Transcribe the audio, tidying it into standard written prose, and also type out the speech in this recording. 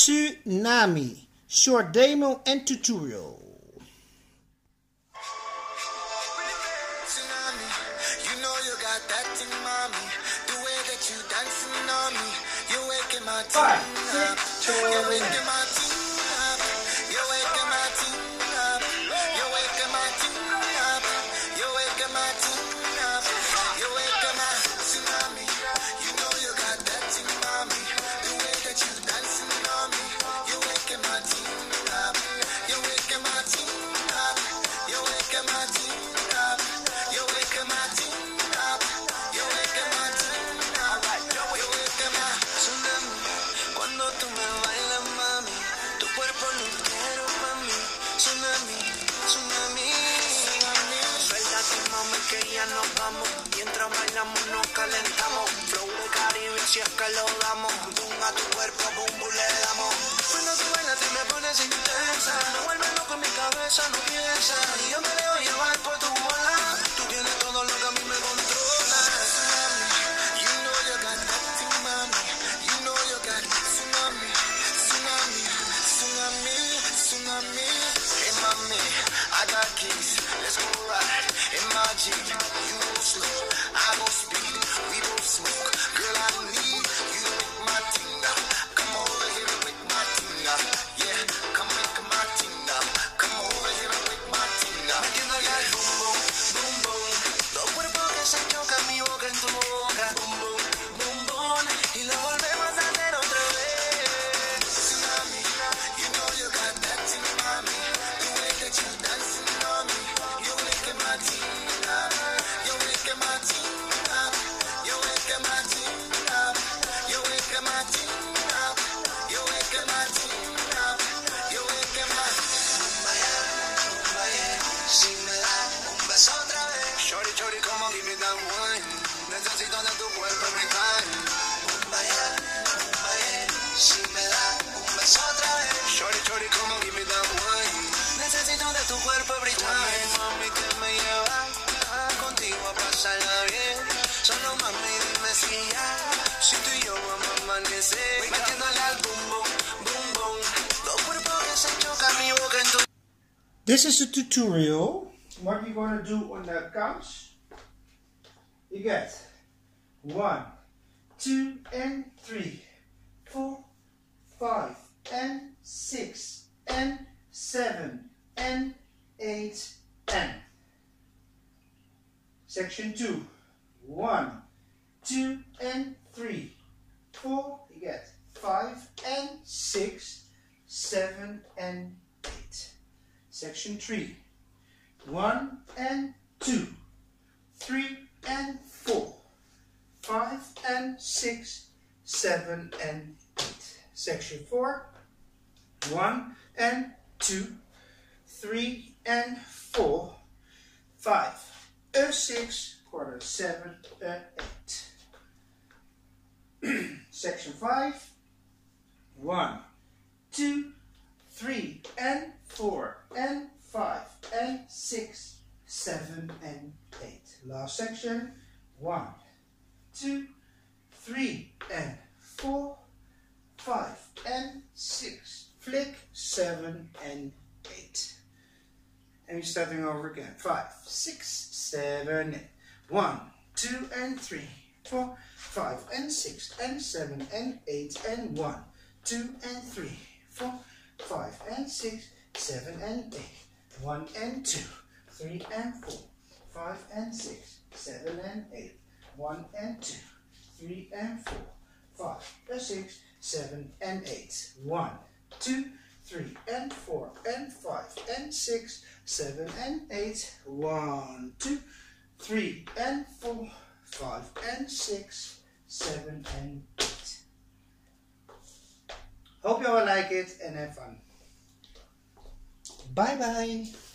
Tsunami, short demo and tutorial. Tsunami, you know you got that thing, mommy. The way that you dancing on me, you're waking my team up. You're waking my team up. You're waking my team up. You're waking my team up. You're waking my team up. You're waking my tsunami. You know you got that thing, mommy. The way that you dancing on me, you're waking my team up. You're waking my team up. You're waking my team up. You're waking my team up. You're waking my team up. You're waking my tsunami. Cuando tú me bailas, mami, tu cuerpo lo quiero, mami. Tsunami, tsunami, tsunami. Suéltate, mami, que ya nos vamos. Mientras bailamos nos calentamos. Flow de Caribe, si es que lo damos. Boom a tu cuerpo, boom, boom, le damos. Cuando tú bailas y me pones intensa, me vuelve loco en mi cabeza, no piensa. Y yo me dejo llevar por tu bola. Tú tienes todo lo que a mí me controla. You know you got that thing, mami. You know you got tsunami, tsunami, tsunami, tsunami. Hey, mami, I got keys. Let's go ride in my Jeep. You go slow, I go speed. We both smoke. Girl, I need you to make my thing up. Come over here and make my thing up. Yeah, come make my thing up. Come over here and make my thing up. Metiendo ya el boom, boom, boom, boom. Los cuerpos que se chocan, mi boca en tu boca. Boom, boom, boom, boom. Y lo volvemos a hacer otra vez. Tsunami, you know you got that thing, mommy. The way that you dancing on me, you're waking my team up. You're waking my team up. You're waking my team up. You're waking my team up. You're waking my team up. You're waking my si me da un beso otra vez. Shorty, shorty, come on, give me that wine. Necesito de tu cuerpo en mi time. Si me da un beso otra vez. Shorty, shorty, come on, give me that wine. Necesito de tu cuerpo every time. Mami, que me lleva contigo a pasarla bien. Solo mami, dime si ya. Si tú y yo vamos a amanecer. Metiéndole al boom, boom, boom, boom. Los cuerpos que se chocan, mi boca en tu. This is a tutorial. What we're going to do on the counts. You get 1, 2, and 3, 4, 5, and 6, and 7, and 8, and. Section 2. 1, 2, and 3, 4. You get 5 and 6, 7 and 8. Section 3. 1 and 2, 3 and 4, 5 and 6, 7 and 8. Section 4. 1 and 2, 3 and 4, 5, 6, quarter 7 and 8. Section 5. 1, 2, 3 and 4 and 5 and 6, 7 and 8. Last section. 1, 2, 3 and 4, 5 and 6. Flick 7 and 8. And we're starting over again. 5, 6, 7, 8. 1, 2 and 3, 4, 5 and 6 and 7 and 8 and 1, 2 and 3, 4, 5 and 6, 7 and 8. 1 and 2, 3 and 4, 5 and 6, 7 and 8. 1 and 2, 3 and 4, 5 and 6, 7 and 8. 1, 2, 3 and 4 and 5 and 6, 7 and 8. 1, 2, 3 and 4, 5 and 6, 7 and 8. Hope you all like it and have fun. Bye bye.